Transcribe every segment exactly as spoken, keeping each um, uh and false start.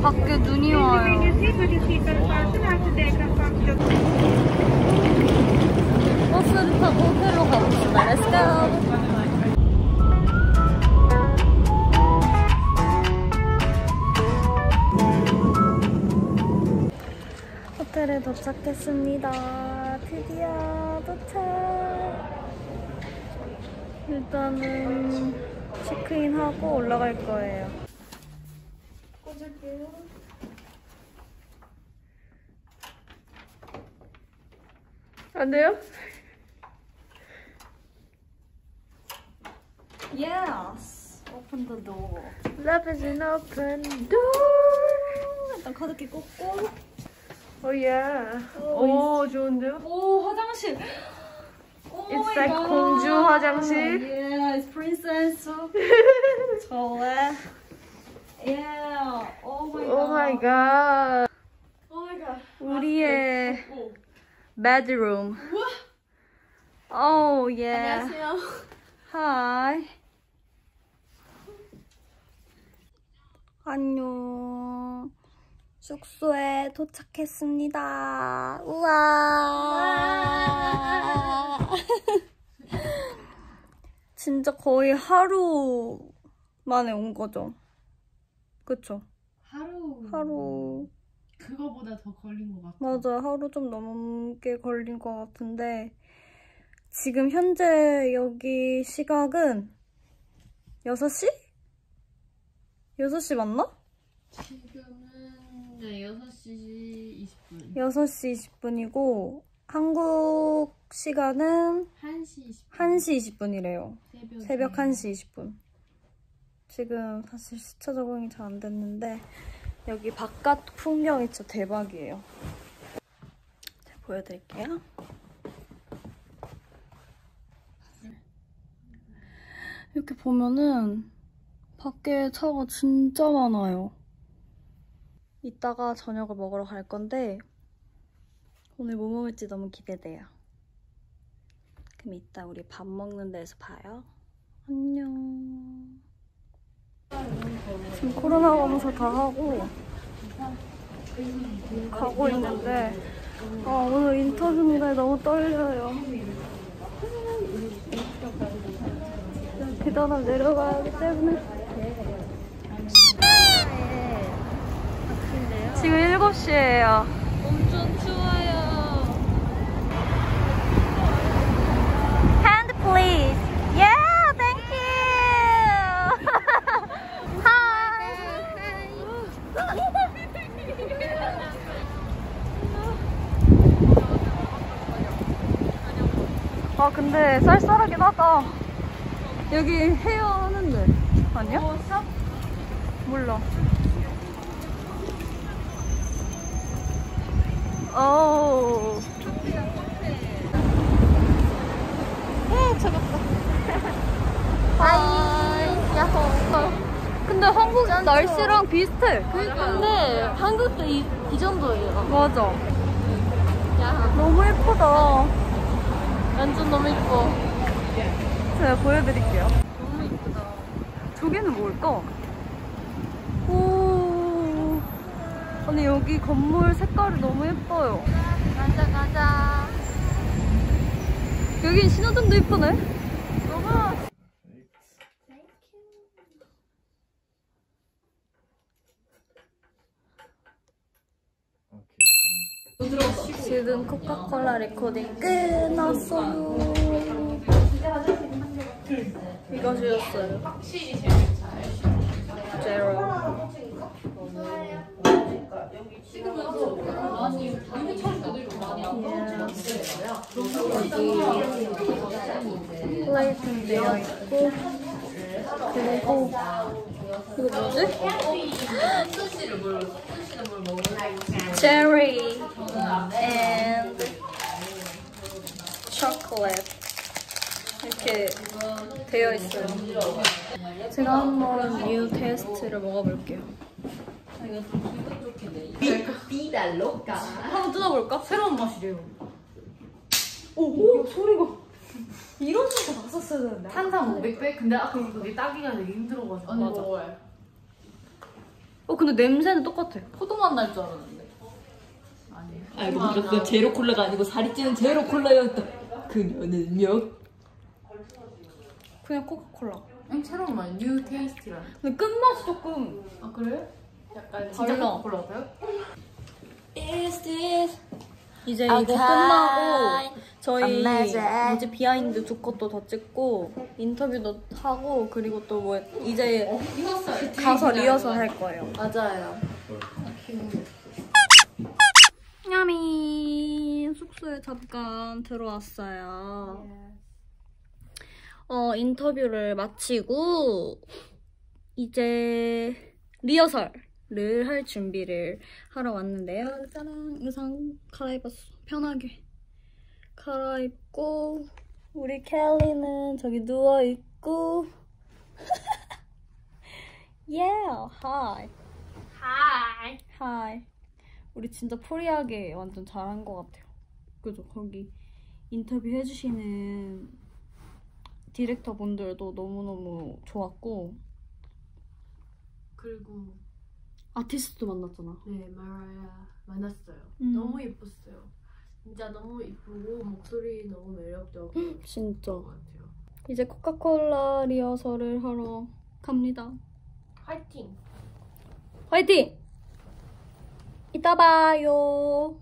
밖에 눈이 와요. 버스를 타고 호텔로 가봅시다. Let's go! 호텔에 도착했습니다. 드디어 도착! 일단은 체크인하고 올라갈 거예요. 꽂을게요. 안 돼요? Yes! Open the door. Love is an open door. 일단 카드키 꽂고. Oh yeah. 오, 좋은데요? 오, 화장실. Oh it's like God. 공주 화장실. Yeah, it's princess. 저래. Yeah. Oh my God. Oh my god. Oh my God. 우리의 bedroom. Oh yeah. 안녕하세요. Hi. 안녕. 숙소에 도착했습니다. 우와. 진짜 거의 하루 만에 온 거죠? 그쵸? 하루. 하루. 그거보다 더 걸린 것 같아. 맞아. 하루 좀 넘게 걸린 것 같은데 지금 현재 여기 시각은 여섯 시? 여섯 시 맞나? 지금은 네, 여섯 시 이십 분. 여섯 시 이십 분이고 한국 시간은 한 시 이십 분. 한 시 이십 분이래요. 새벽에. 새벽 한 시 이십 분. 지금 사실 시차 적응이 잘 안 됐는데 여기 바깥 풍경이 진짜 대박이에요. 제가 보여드릴게요. 이렇게 보면은 밖에 차가 진짜 많아요. 이따가 저녁을 먹으러 갈 건데 오늘 뭐 먹을지 너무 기대돼요. 그럼 이따 우리 밥 먹는 데서 봐요. 안녕. 지금 코로나 검사 다 하고 가고 있는데 아, 오늘 인터뷰인데 너무 떨려요. 계단을 내려가야 하기 때문에 지금 일곱 시예요. 엄청 추워요. Hand please. Yeah, thank you. Hi. 아 근데 쌀쌀하긴 하다. 여기 헤어 하는데 아니야? 어, 샵? 몰라. 오. 에 차갑다. 하이. 야호. 근데 한국 날씨랑 비슷해. 근데 한국도 이, 이 정도예요. 맞아. 야, 너무 예쁘다. 완전 너무 예뻐. 제가 보여드릴게요. 너무 예쁘다. 저기는 뭘까? 오. 아니 여기 건물 색깔이 너무 예뻐요. 가자 가자. 여긴 신호등도 예쁘네. 너무. 지금 코카콜라 레코딩 끝났어요. 이거 주셨어요. 제로. 여기 플레이팅 되어 있고 그리고 이거 뭐지? 체리 and chocolate 이렇게 되어 있어요. 제가 한번 뉴 테스트를 먹어볼게요. 한번 뜯어볼까? 새로운 맛이래요. 오, 오 소리가. 이런 소리가 났었어야 되는데. 탄산 오백 배? 근데 아까 이거 내 따기가 되게 힘들어가지고. 맞아. 어 근데 냄새는 똑같아. 포도맛 날 줄 알았는데. 아니에요. 알고 보니까 제로 콜라가 아니고 살이 찌는 제로 콜라였다. 그녀는요? 그냥 코카콜라. 응, 새로운 말, 뉴 테이스티라. 근데 끝맛이 조금. 아 그래요? 약간 진짜 코카콜라 같아요? Is this? 이제 이거 끝나고 저희 이제 비하인드 두 것도 더 찍고 인터뷰도 하고 그리고 또 뭐 이제 어, 리허설. 가서 리허설 할 거예요. 맞아요. 야미 숙소에 잠깐 들어왔어요. 어 인터뷰를 마치고 이제 리허설을 할 준비를 하러 왔는데요. 짜란 의상 갈아입었어. 편하게 갈아입고 우리 켈리는 저기 누워 있고. Yeah, hi. Hi. Hi. 우리 진짜 프리하게 완전 잘한 것 같아요. 그죠? 거기 인터뷰 해주시는 디렉터 분들도 너무너무 좋았고 그리고 아티스트도 만났잖아. 네, 마라야 만났어요. 음. 너무 예뻤어요. 진짜 너무 예쁘고 목소리 너무 매력적인 진짜. 것 같아요. 이제 코카콜라 리허설을 하러 갑니다. 화이팅! 화이팅! 이따 봐요.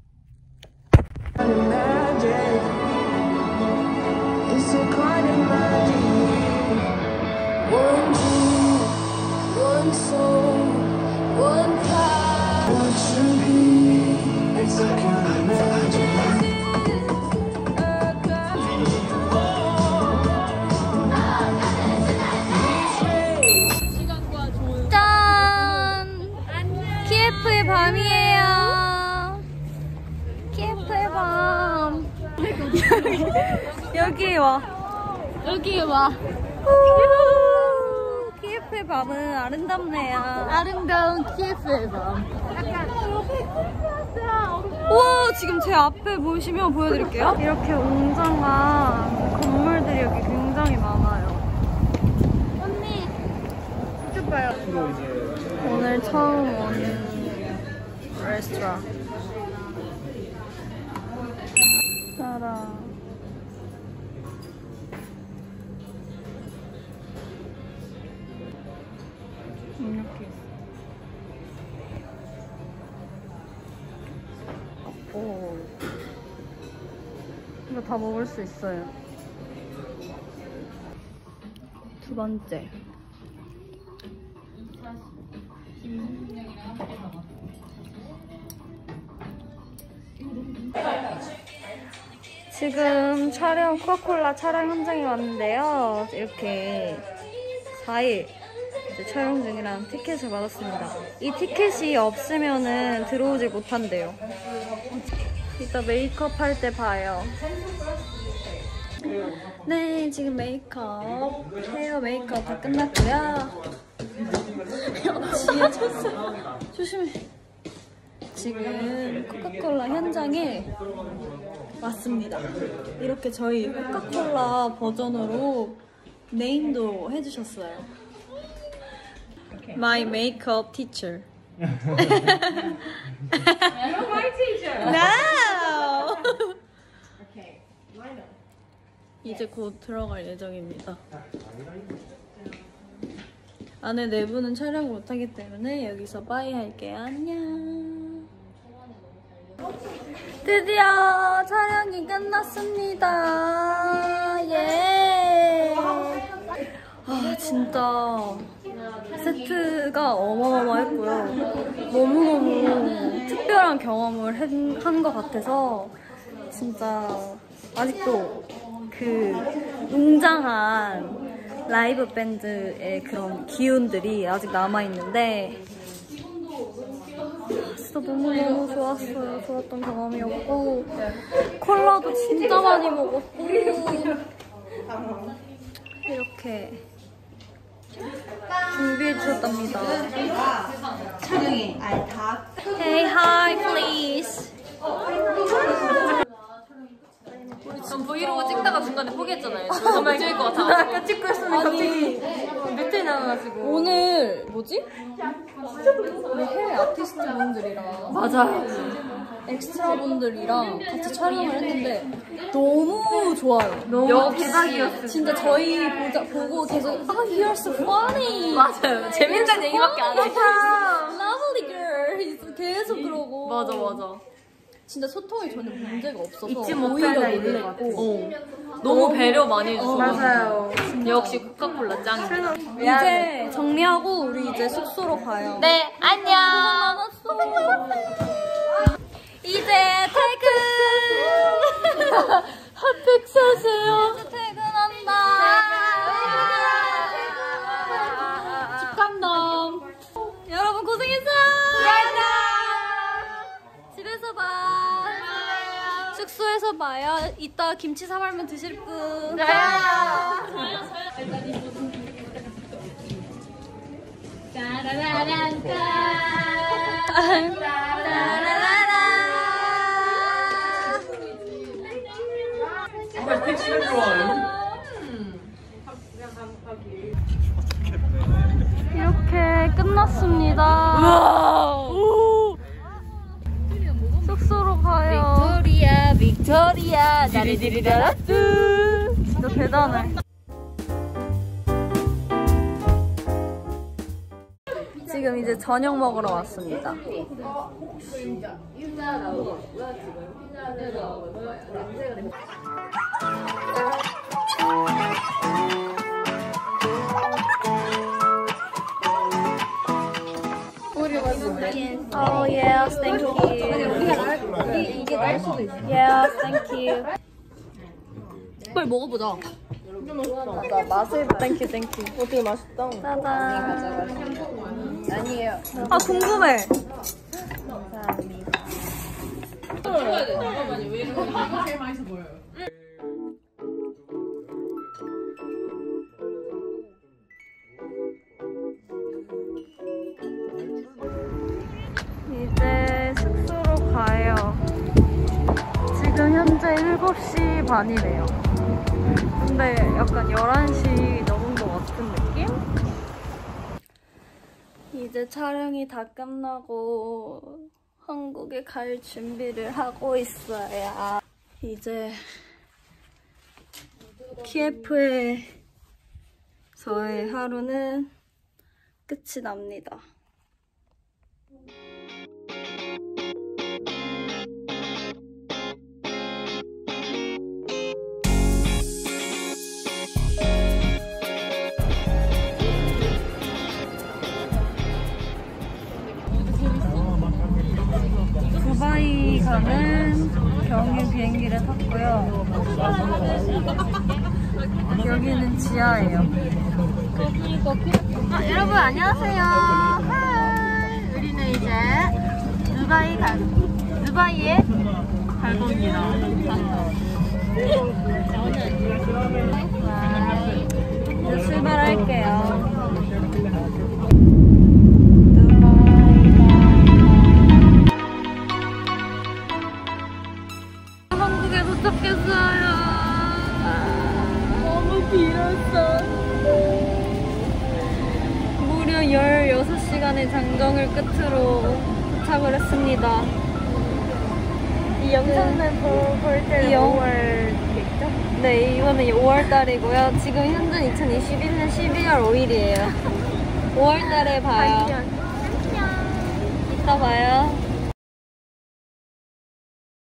짠! 키예프의 밤이에요. 키예프의 밤. 여기 와. 여기 와. 키예프의 밤은 아름답네요. 아름다운 키예프의 밤. 우와, 지금 제 앞에 보시면 보여드릴게요. 이렇게 웅장한 건물들이 여기 굉장히 많아요. 언니, 이쪽 봐요. 오늘 처음 오는 레스토랑. 짜란. 이렇게. 오. 이거 다 먹을 수 있어요. 두 번째. 지금 촬영, 코카콜라 촬영 현장에 왔는데요. 이렇게 사 일 이제 촬영 중이랑 티켓을 받았습니다. 이 티켓이 없으면은 들어오질 못한대요. 이따 메이크업 할 때 봐요. 네, 지금 메이크업, 헤어 메이크업 다 끝났고요. 지어졌어. 조심해. 지금 코카콜라 현장에 왔습니다. 이렇게 저희 코카콜라 버전으로 네임도 해주셨어요. My makeup teacher. You're my teacher. No. Okay. Why not? 이제 곧 들어갈 예정입니다. 안에 내부는 촬영을 못하기 때문에 여기서 빠이 할게요. 안녕. 드디어 촬영이 끝났습니다. 예. 아 진짜 세트가 어마어마했고요. 너무너무 특별한 경험을 한 것 같아서 진짜 아직도 그 웅장한 라이브 밴드의 그런 기운들이 아직 남아있는데 진짜 너무너무 좋았어요. 좋았던 경험이었고 콜라도 진짜 많이 먹었고 이렇게 준비해 주셨답니다. 촬영이 아예 다. Hey, hi, please. 전 브이로그 찍다가 중간에 포기했잖아요. 너무 찍을 것 같아. 아까 찍고 있었는데 갑자기 멘트 나와가지고. 오늘 뭐 뭐지? 우리 해외 아티스트 분들이랑 맞아요. 엑스트라 분들이랑 같이 촬영을 했는데 너무 좋아요. 너무 대박이었어요. 진짜 저희 보자, 보고 계속 아, you're so funny. 맞아요. 재밌는 얘기밖에 안 해요. Lovely girl. 계속 그러고. 맞아 맞아. 진짜 소통이 전혀 문제가 없어서 잊지 오히려 못할 놀랬고. 어. 너무 배려 많이 해줬어. 맞아요. 역시 코카콜라 짱이다. 이제 정리하고 우리 이제 숙소로 가요. 네, 안녕. 이제 퇴근. 핫팩 사세요. 이제 퇴근한다. 축한담. 여러분 고생했어요. 집에서 봐. 숙소에서 봐요. 이따 김치 사발면 드실 분. 네. 이렇게 끝났습니다. 숙소로 가요. 빅토리아, 빅토리아, 다리디리다라뚜. 진짜 대단해. 지금 이제 저녁 먹으러 왔습니다. Oh yes, thank you. Yes, thank you. 빨리 먹어보자. 나 맛을 Thank you, thank you. 어떻게 맛있다. 짜잔. 아니에요. 아 궁금해. 이제 숙소로 가요. 지금 현재 일곱 시 반이래요. 근데 약간 열한 시 넘은 것 같은 느낌? 이제 촬영이 다 끝나고 한국에 갈 준비를 하고 있어요. 이제 키예프에서의 하루는 끝이 납니다. 두바이 가는 경유 비행기를 탔고요. 여기는 지하예요. 아, 여러분 안녕하세요. 하이. 우리는 이제 두바이 갈 두바이에 갈 겁니다. 이제 출발할게요. 한국에 도착했어요. 너무 길었어. 무려 열여섯 시간의 장정을 끝으로 도착을 했습니다. 이 영상은 볼 때는 오월이겠죠? 네, 이거는 오월 달이고요. 지금 현재 이천이십일 년 십이월 오일이에요. 오월 달에 봐요. 안녕. 이따 봐요.